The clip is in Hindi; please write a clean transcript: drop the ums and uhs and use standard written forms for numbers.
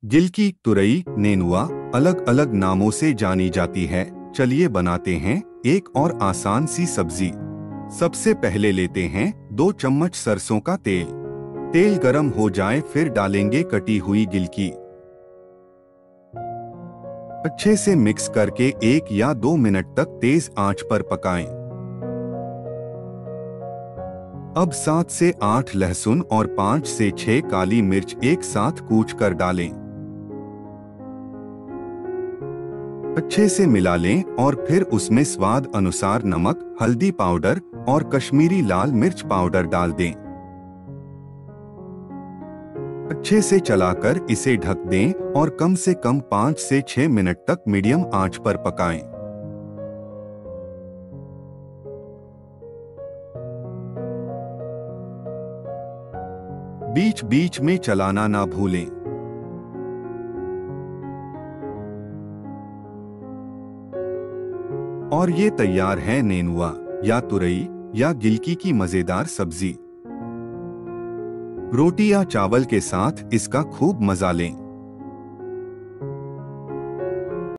गिलकी, तुरई, नेनुआ अलग अलग नामों से जानी जाती है। चलिए बनाते हैं एक और आसान सी सब्जी। सबसे पहले लेते हैं 2 चम्मच सरसों का तेल। तेल गरम हो जाए फिर डालेंगे कटी हुई गिलकी। अच्छे से मिक्स करके 1 या 2 मिनट तक तेज आंच पर पकाएं। अब 7 से 8 लहसुन और 5 से 6 काली मिर्च एक साथ कूच कर डालें। अच्छे से मिला लें और फिर उसमें स्वाद अनुसार नमक, हल्दी पाउडर और कश्मीरी लाल मिर्च पाउडर डाल दें। अच्छे से चलाकर इसे ढक दें और कम से कम 5 से 6 मिनट तक मीडियम आंच पर पकाएं। बीच बीच में चलाना ना भूलें। और ये तैयार है नेनुआ या तुरई या गिलकी की मजेदार सब्जी। रोटी या चावल के साथ इसका खूब मजा लें।